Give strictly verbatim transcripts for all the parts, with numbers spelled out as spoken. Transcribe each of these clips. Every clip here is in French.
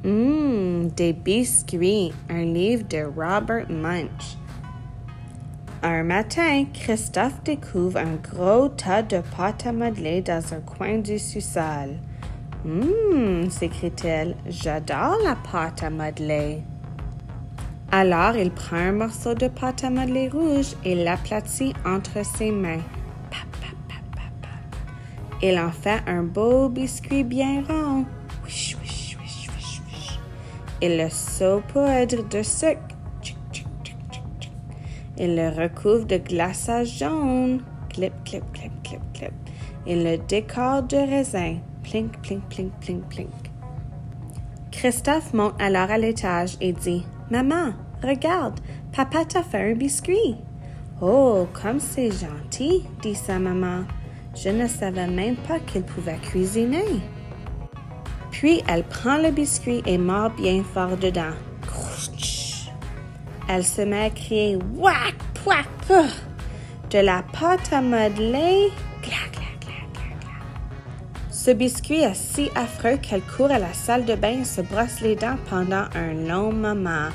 Hum, des biscuits, un livre de Robert Munsch. Un matin, Christophe découvre un gros tas de pâte à modeler dans un coin du sous-sol. Hum, s'écrie-t-elle, j'adore la pâte à modeler. Alors, il prend un morceau de pâte à modeler rouge et l'aplatit entre ses mains. Pa, pa, pa, pa, pa. Il en fait un beau biscuit bien rond. Wish, wish, wish, wish, wish. Il le saupoudre de sucre. Tchic, tchic, tchic, tchic, tchic. Il le recouvre de glaçage jaune. Clip, clip, clip, clip, clip. Il le décore de raisin. Plink, plink, plink, plink, plink. Christophe monte alors à l'étage et dit « Maman, regarde, papa t'a fait un biscuit. »« Oh, comme c'est gentil, » dit sa maman. « Je ne savais même pas qu'il pouvait cuisiner. » Puis elle prend le biscuit et mord bien fort dedans. Crouch. Elle se met à crier « Ouac, pouac, pouah » de la pâte à modeler. Clac, clac, clac, clac, clac. Ce biscuit est si affreux qu'elle court à la salle de bain et se brosse les dents pendant un long moment.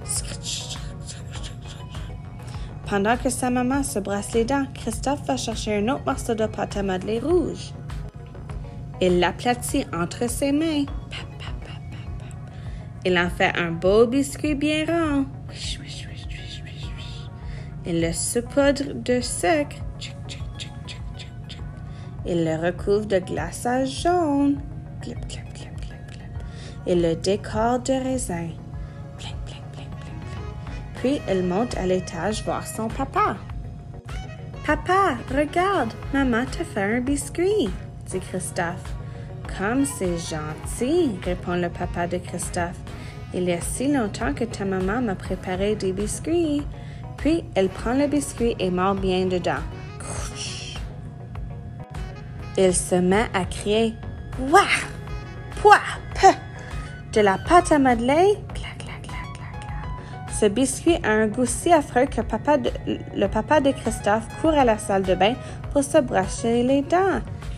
Pendant que sa maman se brosse les dents, Christophe va chercher un autre morceau de pâte à modeler rouge. Il l'aplatit entre ses mains. Pap, pap, pap, pap, pap. Il en fait un beau biscuit bien rond. Wish, wish, wish, wish, wish, wish. Il le saupoudre de sucre. Tchic, tchic, tchic, tchic, tchic, tchic. Il le recouvre de glaçage jaune. Clip, clip, clip, clip, clip. Il le décore de raisin. Plink, plink, plink, plink, plink. Puis il monte à l'étage voir son papa. « Papa, regarde, maman t'a fait un biscuit, » dit Christophe. « Comme c'est gentil, » répond le papa de Christophe. « Il y a si longtemps que ta maman m'a préparé des biscuits. » Puis elle prend le biscuit et mord bien dedans. Crouch. Il se met à crier « Ouah! Pouah! Puh! » de la pâte à modeler. Clac, clac, clac, clac, clac. Ce biscuit a un goût si affreux que papa de, le papa de Christophe court à la salle de bain pour se brosser les dents.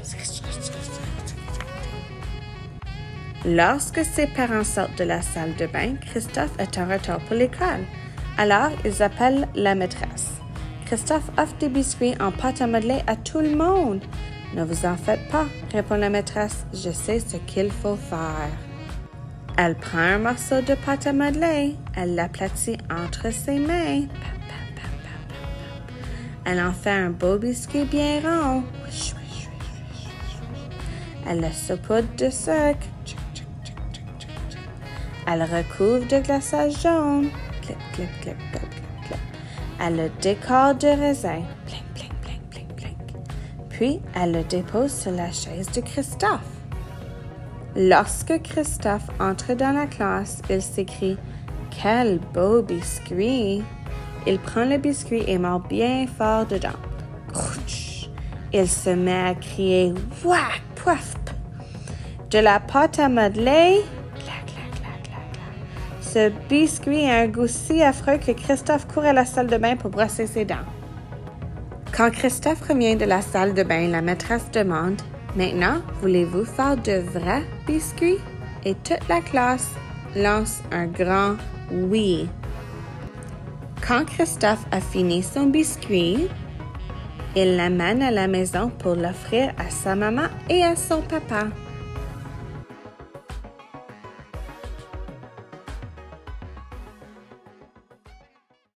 Lorsque ses parents sortent de la salle de bain, Christophe est en retard pour l'école. Alors, ils appellent la maîtresse. Christophe offre des biscuits en pâte à modeler à tout le monde. « Ne vous en faites pas, » répond la maîtresse. « Je sais ce qu'il faut faire. » Elle prend un morceau de pâte à modeler. Elle l'aplatit entre ses mains. Pap, pap, pap, pap, pap. Elle en fait un beau biscuit bien rond. Wish, wish, wish, wish, wish. Elle le saupoudre de sucre. Tchic, tchic, tchic, tchic, tchic, tchic. Elle recouvre de glaçage jaune. Clip, clip, clip, clip, clip, clip. Elle le décore de raisin. Plink, plink, plink, plink, plink. Puis, elle le dépose sur la chaise de Christophe. Lorsque Christophe entre dans la classe, il s'écrie « Quel beau biscuit! » Il prend le biscuit et mord bien fort dedans. Crouch. Il se met à crier « Ouah! Pouf! » de la pâte à modeler. Clac, clac, clac, clac, clac. Ce biscuit a un goût si affreux que Christophe court à la salle de bain pour brosser ses dents. Quand Christophe revient de la salle de bain, la maîtresse demande « Maintenant, voulez-vous faire de vrais biscuits? » Et toute la classe lance un grand « oui ». Quand Christophe a fini son biscuit, il l'amène à la maison pour l'offrir à sa maman et à son papa.